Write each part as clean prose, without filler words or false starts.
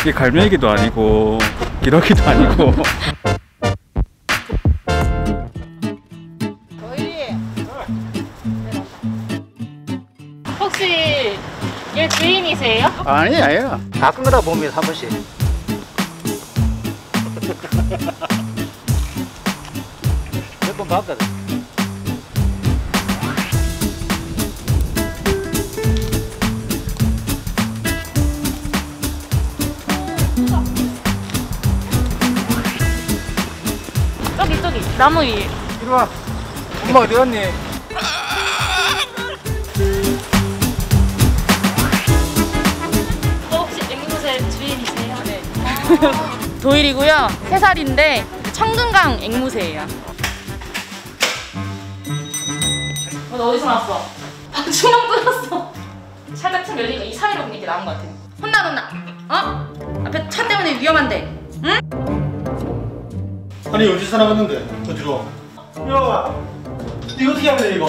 이게 갈매기도 아니고 기러기도 아니고. 혹시 얘 주인이세요? 아니에요. 가끔가다 봅니다, 한 번씩. 몇 번 봤거든. 저기 나무 위에. 이리 와. 엄마 어디 갔니? 혹시 앵무새 주인이세요? 네. 도일이고요. 3살인데 청금강 앵무새예요. 너 어디서 났어? 방충망 뚫었어. 차 같은 열리니까 2, 3일로 그냥 이렇게 나온 것 같아. 혼나. 어? 앞에 차 때문에 위험한데. 응? 아니 어디서 나갔는데 어디로? 야, 이거 어떻게 하면 돼 이거?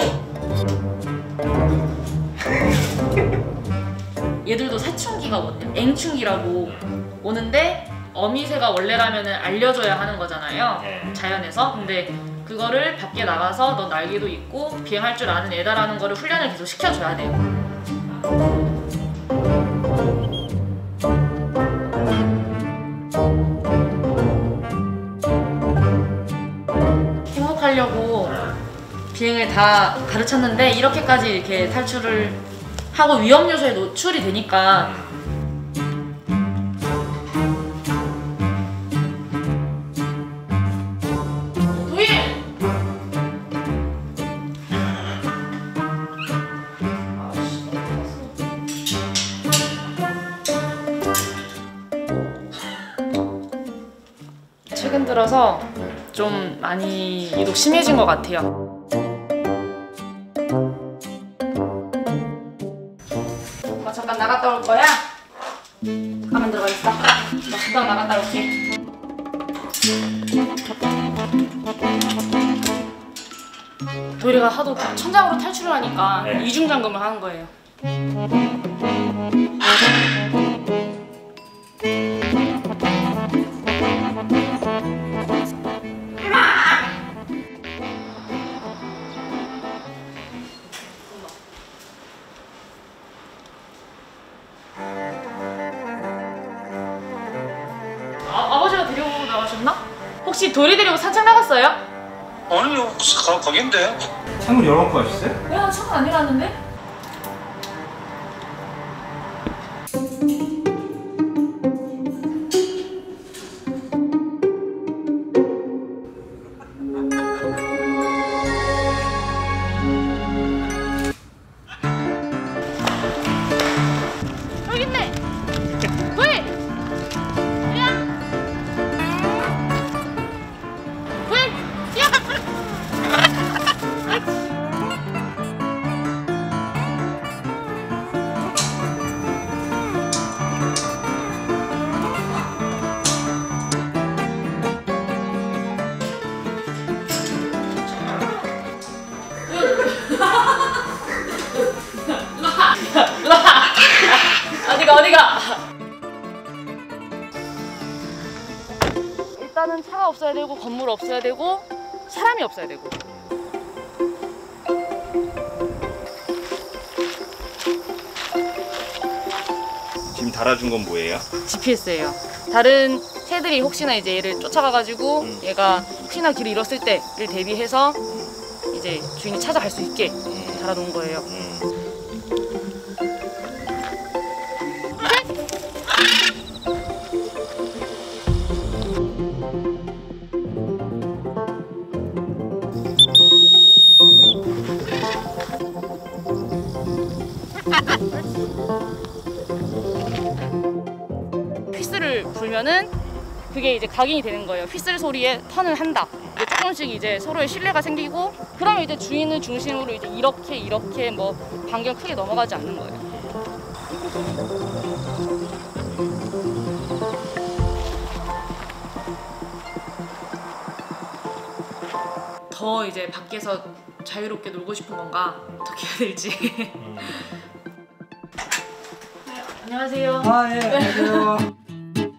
얘들도 사춘기가 오거든요. 앵충기라고 오는데 어미새가 원래라면 알려줘야 하는 거잖아요. 자연에서. 근데 그거를 밖에 나가서 너 날개도 있고 비행할 줄 아는 애다라는 거를 훈련을 계속 시켜줘야 돼요. 행복하려고 비행을 다 가르쳤는데 이렇게까지 이렇게 탈출을 하고 위험 요소에 노출이 되니까 도일! 최근 들어서 좀 많이 유독 심해진 것 같아요. 잠깐 나갔다 올 거야? 가만 들어가 있어. 나 잠깐 나갔다 올게. 도리가 하도 천장으로 탈출을 하니까 이중잠금을 하는 거예요. 아버지가 데리고 나가셨나? 혹시 도리 데리고 산책 나갔어요? 아니 가겠는데? 창문 열어놓고 가셨어요? 야, 창문 안 열었는데? 여기 있네! 도리! 어디가? 일단은 차가 없어야 되고 건물 없어야 되고 사람이 없어야 되고. 지금 달아준 건 뭐예요? GPS예요. 다른 새들이 혹시나 이제 얘를 쫓아가가지고 얘가 혹시나 길을 잃었을 때를 대비해서 이제 주인이 찾아갈 수 있게 달아놓은 거예요. 휘슬을 불면은 그게 이제 각인이 되는 거예요. 휘슬 소리에 턴을 한다. 이제 조금씩 이제 서로의 신뢰가 생기고, 그러면 이제 주인을 중심으로 이제 이렇게 뭐 반경 크게 넘어가지 않는 거예요. 더 이제 밖에서 자유롭게 놀고 싶은 건가? 어떻게 해야 될지. 네, 안녕하세요. 아, 예, 안녕하세요.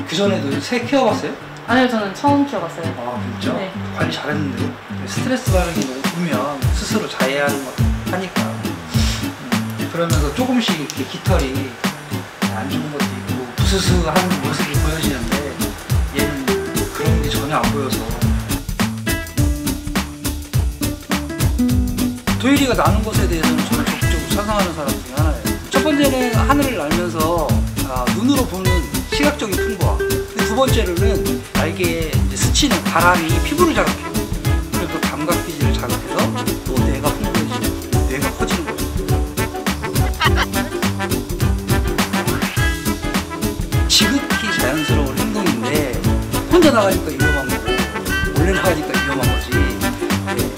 그 전에도 새 키워봤어요? 아니요, 저는 처음 키워봤어요. 아 진짜? 네. 관리 잘했는데 스트레스 받는 게 너무 크면 스스로 자해하는 거 하니까 그러면서 조금씩 이렇게 깃털이 안 좋은 것도 있고 부스스한 모습이 보여지는데 얘는 그런 게 전혀 안 보여서 도일이가 나는 것에 대해서는 저는 적극적으로 찬성하는 사람 중에 하나예요. 첫 번째는 하늘을 날면서 눈으로 보는 시각적인 풍부화. 두 번째로는 날개에 이제 스치는 바람이 피부를 자극해요. 그래서 그 감각 기질을 자극해서 또 뇌가 풍부해지고 뇌가 커지는 거죠. 지극히 자연스러운 행동인데 혼자 나가니까 위험한 거고 몰래 나가니까 위험한 거지. 네.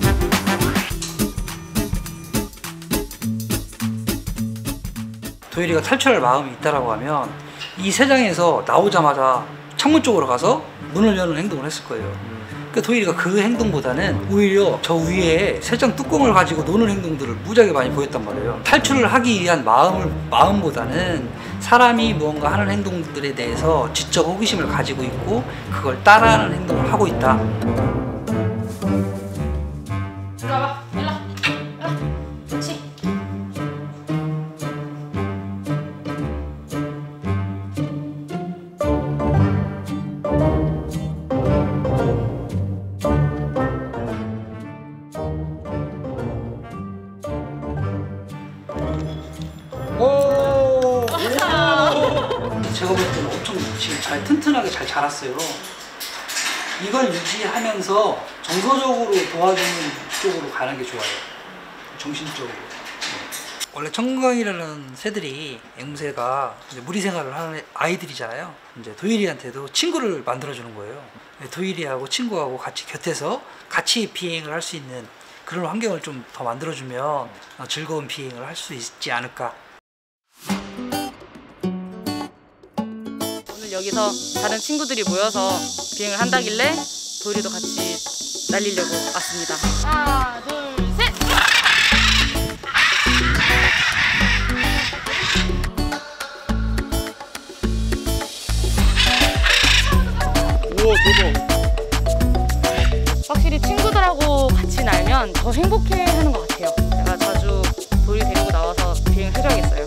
도일이가 탈출할 마음이 있다라고 하면 이 세상에서 나오자마자 창문 쪽으로 가서 문을 여는 행동을 했을 거예요. 그러니까 도일이가 그 행동보다는 오히려 저 위에 세장 뚜껑을 가지고 노는 행동들을 무지하게 많이 보였단 말이에요. 탈출을 하기 위한 마음보다는 사람이 무언가 하는 행동들에 대해서 지적 호기심을 가지고 있고 그걸 따라하는 행동을 하고 있다. 일로 와봐. 일로 와. 그렇지. 오! 제가 볼 때는 엄청 지금 잘 튼튼하게 잘 자랐어요. 이걸 유지하면서 정서적으로 도와주는 쪽으로 가는 게 좋아요. 정신적으로. 원래 청강이라는 새들이 앵무새가 이제 무리 생활을 하는 아이들이잖아요. 이제 도일이한테도 친구를 만들어주는 거예요. 도일이하고 친구하고 같이 곁에서 같이 비행을 할 수 있는 그런 환경을 좀 더 만들어주면 즐거운 비행을 할 수 있지 않을까. 오늘 여기서 다른 친구들이 모여서 비행을 한다길래 도일이도 같이 날리려고 왔습니다. 하나, 둘, 셋! 우와 대박. 확실히 친구들하고 같이 날면 더 행복해하는 것 같아요. 제가 자주 도일이 데리고 나와서 비행을 해줘야겠어요.